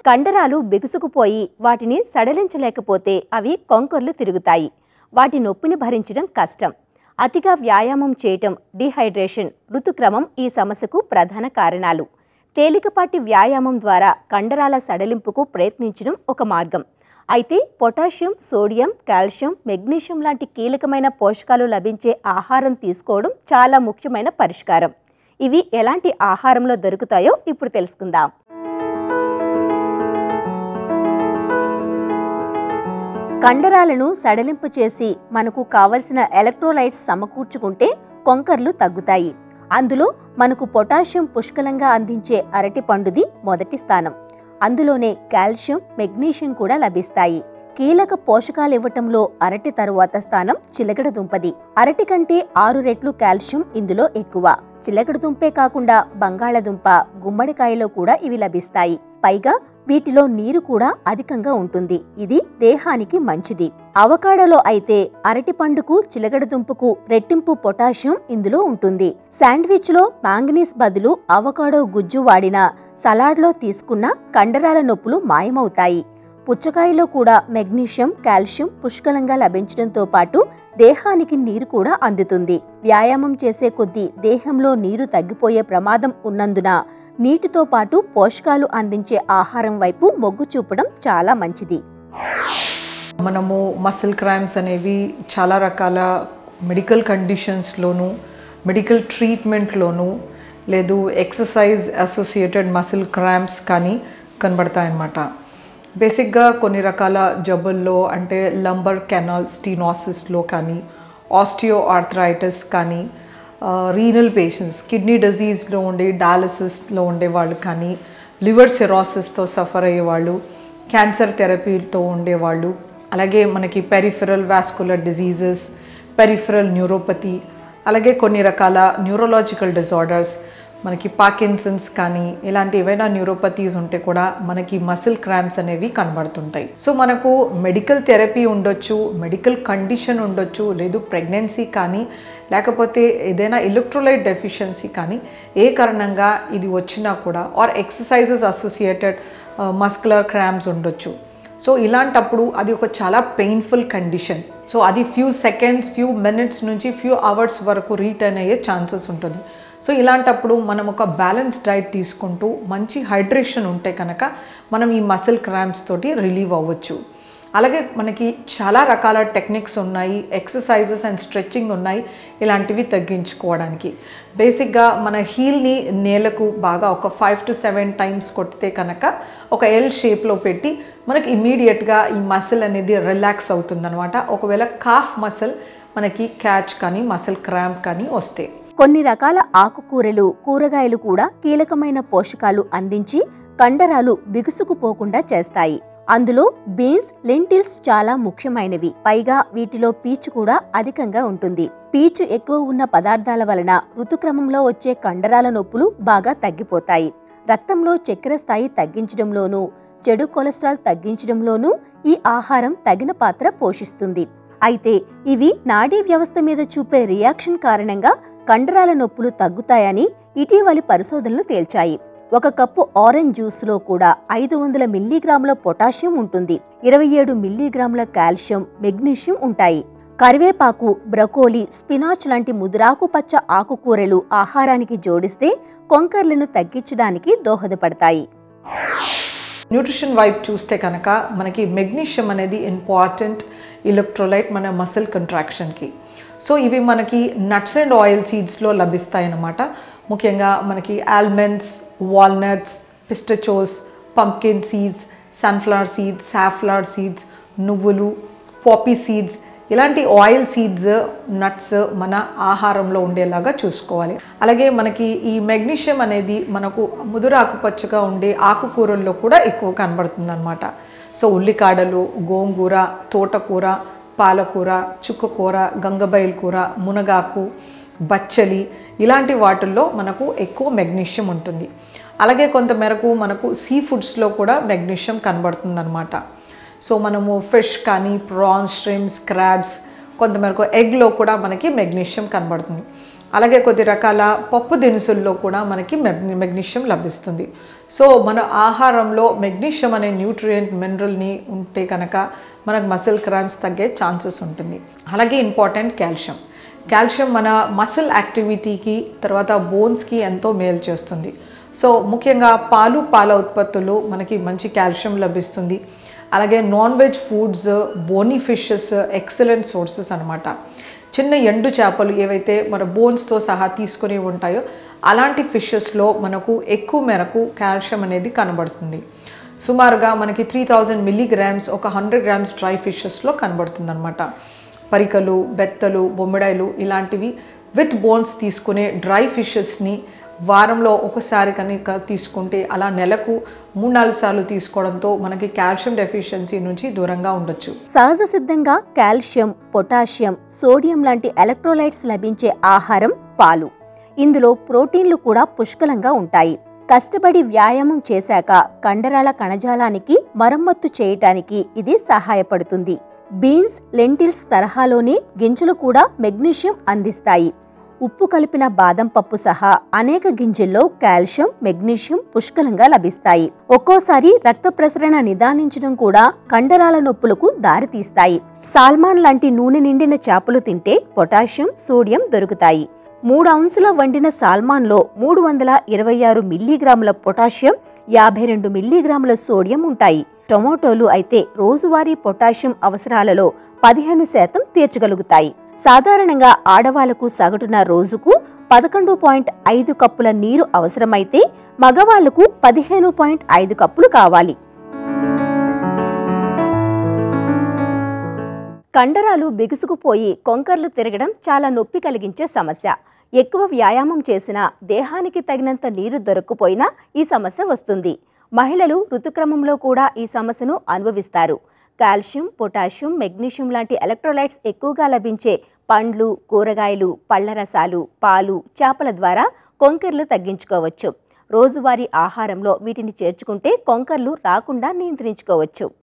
కండరాలు బిగుసుకుపోయి వాటిని సడలించలేకపోతే అవి కొంకర్లు తిరుగుతాయి. వాటి నొప్పిని భరించడం కష్టం. అతిగా వ్యాయామం చేయటం, డీహైడ్రేషన్, ఋతుక్రమం ఈ సమస్యకు ప్రధాన కారణాలు. తేలికపాటి వ్యాయామం ద్వారా కండరాల సడలింపుకు ప్రయత్నించడం ఒక మార్గం. అయితే పొటాషియం, సోడియం, కాల్షియం, మెగ్నీషియం లాంటి కీలకమైన పోషకాలు లభించే ఆహారం తీసుకోవడం చాలా ముఖ్యమైన పరిష్కారం. ఇవి ఎలాంటి ఆహారంలో దొరుకుతాయో ఇప్పుడు తెలుసుకుందాం. కండరాలను సడలింపు చేసి మనకు కావలసిన ఎలక్ట్రోలైట్స్ సమకూర్చుకుంటే కొంకర్లు తగ్గుతాయి. అందులో మనకు పొటాషియం పుష్కలంగా అందించే అరటి పండుది మొదటి స్థానం. అందులోనే కాల్షియం, మెగ్నీషియం కూడా లభిస్తాయి. కీలక పోషకాలు ఇవ్వటంలో అరటి తరువాత స్థానం చిలకడ దుంపది. అరటి కంటే 6 రెట్లు కాల్షియం ఇందులో ఎక్కువ. చిలకడ దుంపే కాకుండా బంగాళదుంప, గుమ్మడికాయలో కూడా ఇవి లభిస్తాయి. పైగా వీటిలో నీరు కూడా అధికంగా ఉంటుంది. ఇది దేహానికి మంచిది. అవకాడోలో అయితే అరటి పండుకు, చిలకడ దుంపకు రెట్టింపు పొటాషియం ఇందులో ఉంటుంది. శాండ్విచ్ లో మాంగనీస్ బదులు అవకాడో గుజ్జు వాడినా, సలాడ్లో తీసుకున్న కండరాల నొప్పులు మాయమవుతాయి. పుచ్చకాయలో కూడా మెగ్నీషియం, కాల్షియం పుష్కలంగా లభించడంతో పాటు దేహానికి నీరు కూడా అందుతుంది. వ్యాయామం చేసే కొద్దీ దేహంలో నీరు తగ్గిపోయే ప్రమాదం ఉన్నందున నీటితో పాటు పోషకాలు అందించే ఆహారం వైపు మొగ్గు చూపడం చాలా మంచిది. మనము మసిల్ క్రాంప్స్ అనేవి చాలా రకాల మెడికల్ కండిషన్స్లోనూ, మెడికల్ ట్రీట్మెంట్లోనూ, లేదు ఎక్సర్సైజ్ అసోసియేటెడ్ మసిల్ క్రాంప్స్ కానీ కనబడతాయన్నమాట. బేసిక్గా కొన్ని రకాల జబ్బుల్లో అంటే లంబర్ కెనాల్ స్టీనోసిస్లో కానీ, ఆస్టియో ఆర్థరైటిస్ కానీ, రీనల్ పేషెంట్స్, కిడ్నీ డిజీజ్లో ఉండే డయాలసిస్లో ఉండేవాళ్ళు కానీ, లివర్ సిరోసిస్తో సఫర్ అయ్యేవాళ్ళు, క్యాన్సర్ థెరపీతో ఉండేవాళ్ళు, అలాగే మనకి peripheral vascular diseases, peripheral neuropathy, అలాగే కొన్ని రకాల న్యూరోలాజికల్ డిజార్డర్స్, మనకి పార్కిన్సన్స్ కానీ ఇలాంటి ఏవైనా న్యూరోపతీస్ ఉంటే కూడా మనకి మసిల్ క్రాంప్స్ అనేవి కనబడుతుంటాయి. సో మనకు మెడికల్ థెరపీ ఉండొచ్చు, మెడికల్ కండిషన్ ఉండొచ్చు, లేదు ప్రెగ్నెన్సీ కానీ, లేకపోతే ఏదైనా ఎలక్ట్రోలైట్ డెఫిషియన్సీ కానీ ఏ కారణంగా ఇది వచ్చినా కూడా, or exercises associated muscular cramps ఉండొచ్చు. సో ఇలాంటప్పుడు అది ఒక చాలా పెయిన్ఫుల్ కండిషన్. సో అది ఫ్యూ సెకండ్స్, ఫ్యూ మినిట్స్ నుంచి ఫ్యూ అవర్స్ వరకు రిటర్న్ అయ్యే ఛాన్సెస్ ఉంటుంది. సో ఇలాంటప్పుడు మనం ఒక బ్యాలెన్స్ డైట్ తీసుకుంటూ మంచి హైడ్రేషన్ ఉంటే కనుక మనం ఈ మసిల్ క్రాంప్స్ తోటి రిలీవ్ అవ్వచ్చు. అలాగే మనకి చాలా రకాల టెక్నిక్స్ ఉన్నాయి, ఎక్సర్సైజెస్ అండ్ స్ట్రెచ్చింగ్ ఉన్నాయి ఇలాంటివి తగ్గించుకోవడానికి. బేసిక్గా మన హీల్ని నేలకు బాగా ఒక 5 to 7 టైమ్స్ కొడితే కనుక ఒక ఎల్ షేప్లో పెట్టి మనకి ఇమీడియట్గా ఈ మసిల్ అనేది రిలాక్స్ అవుతుందన్నమాట. ఒకవేళ కాఫ్ మసిల్ మనకి క్యాచ్ కానీ మసిల్ క్రాంప్ కానీ వస్తే. కొన్ని రకాల ఆకుకూరలు, కూరగాయలు కూడా కీలకమైన పోషకాలు అందించి కండరాలు బిగుసుకుపోకుండా చేస్తాయి. అందులో బీన్స్, లెంటిల్స్ చాలా ముఖ్యమైనవి. పైగా వీటిలో పీచు కూడా అధికంగా ఉంటుంది. పీచు ఎక్కువ ఉన్న పదార్థాల వలన ఋతుక్రమంలో వచ్చే కండరాల నొప్పులు బాగా తగ్గిపోతాయి. రక్తంలో చక్కెర స్థాయి తగ్గించడంలోనూ, చెడు కొలెస్ట్రాల్ తగ్గించడంలోనూ ఈ ఆహారం తగిన పాత్ర పోషిస్తుంది. అయితే ఇవి నాడీ వ్యవస్థ మీద చూపే రియాక్షన్ కారణంగా కండరాల నొప్పులు తగ్గుతాయని ఇటీవలి పరిశోధనలు తేల్చాయి. 1 కప్పు ఆరెంజ్ జ్యూస్లో కూడా 500 మిల్లీగ్రాముల పొటాషియం ఉంటుంది. 27 మిల్లీగ్రాముల కాల్షియం, మెగ్నీషియం ఉంటాయి. కరివేపాకు, బ్రకోలీ, స్పినాచ్ లాంటి ముదురాకుపచ్చ ఆకుకూరలు ఆహారానికి జోడిస్తే కొంకర్లను తగ్గించడానికి దోహదపడతాయి. న్యూట్రిషన్ వైపు చూస్తే కనుక మనకి మెగ్నీషియం అనేది ఇంపార్టెంట్ ఎలక్ట్రోలైట్ మన మసిల్ కంట్రాక్షన్కి. సో ఇవి మనకి నట్స్ అండ్ ఆయిల్ సీడ్స్లో లభిస్తాయి అన్నమాట. ముఖ్యంగా మనకి almonds, walnuts, pistachios, pumpkin seeds, sunflower seeds, safflower seeds, నువ్వులు, పాపీ సీడ్స్ ఇలాంటి ఆయిల్ సీడ్స్, నట్స్ మన ఆహారంలో ఉండేలాగా చూసుకోవాలి. అలాగే మనకి ఈ మెగ్నీషియం అనేది మనకు ముదురు ఆకుపచ్చగా ఉండే ఆకుకూరల్లో కూడా ఎక్కువ కనబడుతుంది అన్నమాట. సో ఉల్లికాడలు, గోంగూర, తోటకూర, పాలకూర, చుక్కకూర, గంగబయల్ కూర, మునగాకు, బచ్చలి ఇలాంటి వాటిల్లో మనకు ఎక్కువ మెగ్నీషియం ఉంటుంది. అలాగే కొంతమేరకు మనకు సీ ఫుడ్స్లో కూడా మెగ్నీషియం కనబడుతుంది అన్నమాట. సో మనము ఫిష్ కానీ, ప్రాన్స్, ష్రింప్స్, క్రాబ్స్, కొంతమేరకు ఎగ్లో కూడా మనకి మెగ్నీషియం కనబడుతుంది. అలాగే కొద్ది రకాల పప్పు దినుసుల్లో కూడా మనకి మెగ్నీషియం లభిస్తుంది. సో మన ఆహారంలో మెగ్నీషియం అనే న్యూట్రియంట్ మినరల్ని ఉంటే కనుక మనకు మసిల్ క్రాంప్స్ తగ్గే ఛాన్సెస్ ఉంటుంది. అలాగే ఇంపార్టెంట్ కాల్షియం మన మసిల్ యాక్టివిటీకి తర్వాత బోన్స్కి ఎంతో మేలు చేస్తుంది. సో ముఖ్యంగా పాల ఉత్పత్తులు మనకి మంచి కాల్షియం లభిస్తుంది. అలాగే non veg foods, bony fishes excellent sources అనమాట. చిన్న ఎండు చేపలు ఏవైతే మన బోన్స్తో సహా తీసుకుని ఉంటాయో అలాంటి ఫిషెస్లో మనకు ఎక్కువ మేరకు కాల్షియం అనేది కనబడుతుంది. సుమారుగా మనకి 3000 మిల్లీగ్రామ్స్ ఒక 100 గ్రామ్స్ డ్రై ఫిషెస్లో కనబడుతుంది అనమాట. పరికలు, బెత్తలు, బొమ్మిడాయిలు ఇలాంటివి విత్ బోన్స్ తీసుకునే డ్రై ఫిషెస్ని వారంలో ఒకసారి కనుక తీసుకుంటే అలా నెలకు 3-4 సార్లు తీసుకోవడంతో మనకి కాల్షియం డెఫిషియన్సీ నుంచి దూరంగా ఉండొచ్చు. సహజ సిద్ధంగా కాల్షియం, పొటాషియం, సోడియం లాంటి ఎలక్ట్రోలైట్స్ లభించే ఆహారం పాలు. ఇందులో ప్రోటీన్లు కూడా పుష్కలంగా ఉంటాయి. కష్టపడి వ్యాయామం చేశాక కండరాల కణజాలానికి మరమ్మత్తు చేయటానికి ఇది సహాయపడుతుంది. బీన్స్, లెంటిల్స్ తరహాలోనే గింజలు కూడా మెగ్నీషియం అందిస్తాయి. ఉప్పు కలిపిన బాదం పప్పు సహా అనేక గింజల్లో కాల్షియం, మెగ్నీషియం పుష్కలంగా లభిస్తాయి. ఒక్కోసారి రక్త ప్రసరణ నిదానించడం కూడా కండరాల నొప్పులకు దారితీస్తాయి. సాల్మాన్ లాంటి నూనె నిండిన చేపలు తింటే పొటాషియం, సోడియం దొరుకుతాయి. 3 ఔన్సుల వండిన సాల్మాన్లో 326 మిల్లీగ్రాముల పొటాషియం, 52 మిల్లీగ్రాముల సోడియం ఉంటాయి. టొమాటోలు అయితే రోజువారీ పొటాషియం అవసరాలలో 15% తీర్చగలుగుతాయి. సాధారణంగా ఆడవాళ్లకు సగటున రోజుకు 11.5 కప్పుల నీరు అవసరమైతే మగవాళ్లకు 15.5 కప్పులు కావాలి. కండరాలు బిగుసుకుపోయి కొంకర్లు తిరగడం చాలా నొప్పి కలిగించే సమస్య. ఎక్కువ వ్యాయామం చేసినా దేహానికి తగినంత నీరు దొరక్కపోయినా ఈ సమస్య వస్తుంది. మహిళలు ఋతుక్రమంలో కూడా ఈ సమస్యను అనుభవిస్తారు. కాల్షియం, పొటాషియం, మెగ్నీషియం లాంటి ఎలక్ట్రోలైట్స్ ఎక్కువగా లభించే పండ్లు, కూరగాయలు, పళ్ల రసాలు, పాలు, చేపల ద్వారా కొంకర్లు తగ్గించుకోవచ్చు. రోజువారీ ఆహారంలో వీటిని చేర్చుకుంటే కొంకర్లు రాకుండా నియంత్రించుకోవచ్చు.